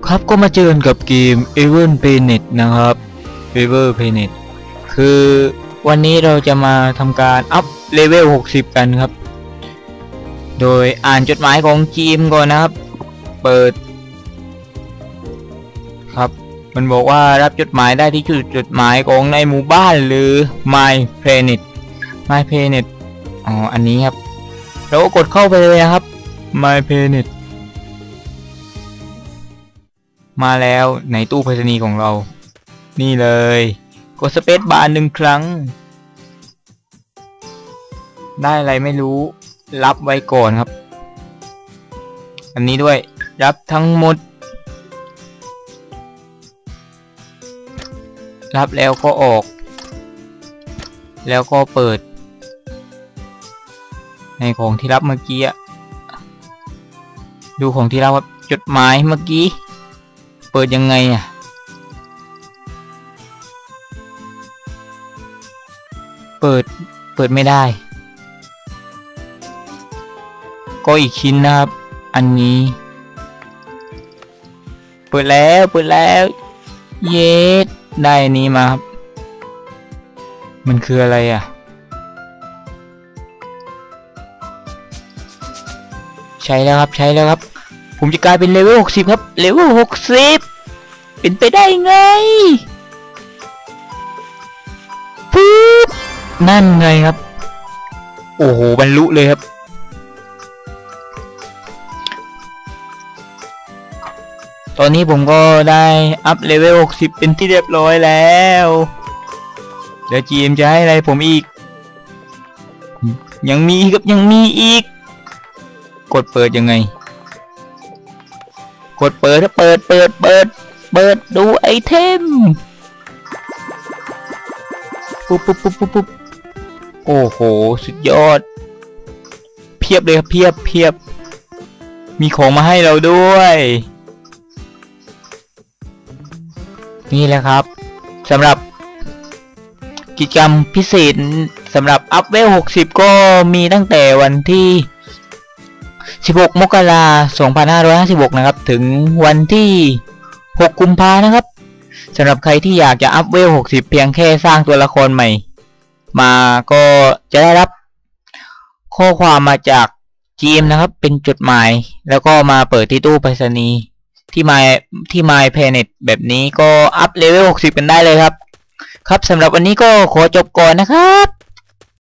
ครับก็มาเจอกันกับเกม Ever Planet นะครับ Ever Planet คือวันนี้เราจะมาทำการอัพเลเวล60กันครับโดยอ่านจดหมายของจีมก่อนนะครับเปิดครับมันบอกว่ารับจดหมายได้ที่จุดจดหมายของในหมู่บ้านหรือ My Planet อ๋ออันนี้ครับเราก็กดเข้าไปเลยนะครับ My Planet มาแล้วในตู้ไปรษณีย์ของเรานี่เลยกดสเปซบาร์1 ครั้งได้อะไรไม่รู้รับไว้ก่อนครับอันนี้ด้วยรับทั้งหมดรับแล้วก็ออกแล้วก็เปิดในของที่รับเมื่อกี้ดูของที่รับครับจดหมายเมื่อกี้เปิดยังไงเปิดไม่ได้ก็อีกชิ้นนะครับอันนี้เปิดแล้วเยสได้อันนี้มาครับมันคืออะไรใช้แล้วครับผมจะกลายเป็นเลเวล60ครับเลเวล60เป็นไปได้ไงปุ๊บนั่นไงครับโอ้โหบรรลุเลยครับตอนนี้ผมก็ได้อัพเลเวล60เป็นที่เรียบร้อยแล้วเดี๋ยวจีมจะให้อะไรผมอีกยังมีอีกกดเปิดยังไงกดเปิดดูไอเทมปุ๊บโอ้โหสุดยอดเพียบเลยครับเพียบมีของมาให้เราด้วยนี่แหละครับสำหรับกิจกรรมพิเศษสำหรับอัพเวล60ก็มีตั้งแต่วันที่16 มกราคม 2556นะครับถึงวันที่6 กุมภาพันธ์นะครับสำหรับใครที่อยากจะอัพเวล60เพียงแค่สร้างตัวละครใหม่มาก็จะได้รับข้อความมาจาก GM นะครับเป็นจดหมายแล้วก็มาเปิดที่ตู้ไปรษณีย์ที่ My Planet แบบนี้ก็อัพเลเวล60กันได้เลยครับสำหรับวันนี้ก็ขอจบก่อนนะครับ